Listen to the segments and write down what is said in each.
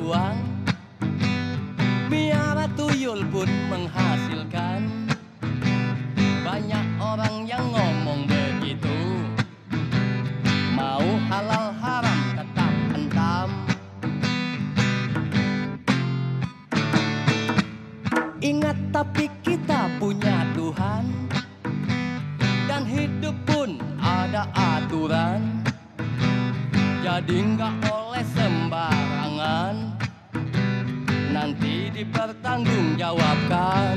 uang, miara tuyul pun menghasilkan. Banyak orang yang ngomong begitu, mau halal haram tetap hentam. Ingat tapi kita punya Tuhan, dan hidup pun ada aturan. Jadi nggak boleh sembarangan, nanti dipertanggungjawabkan.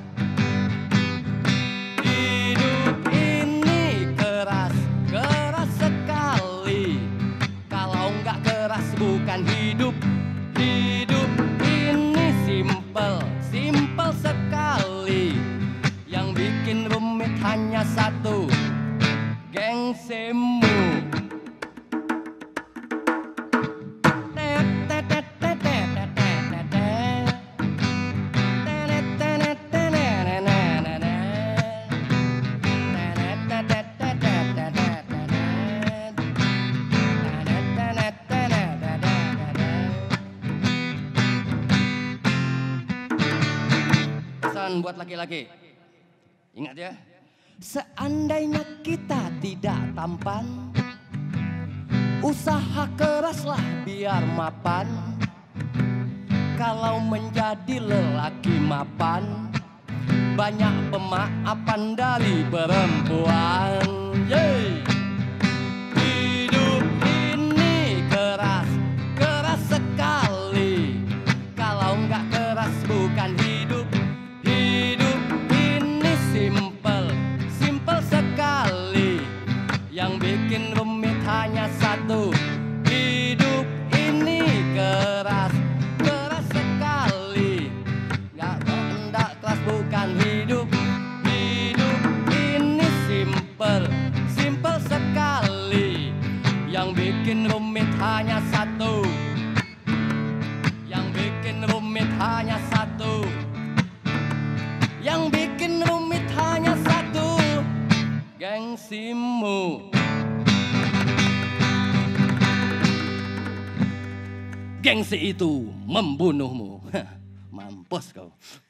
Hidup ini keras, keras sekali. Kalau nggak keras bukan hidup. Hidup ini simpel, simpel sekali. Yang bikin rumit hanya satu, gengsimu. Buat laki-laki, ingat ya, seandainya kita tidak tampan, usaha keraslah biar mapan. Kalau menjadi lelaki mapan, banyak pemaafan dari perempuan. Yeay. Hidup ini keras, keras sekali. Kalau nggak keras bukan hidup. Yang bikin rumit hanya satu, hidup ini keras, keras sekali. Nggak keras bukan hidup. Hidup ini simpel, simpel sekali. Yang bikin rumit hanya satu, yang bikin rumit hanya satu, yang bikin rumit hanya satu, gengsimu. Gengsi itu membunuhmu. Mampus kau.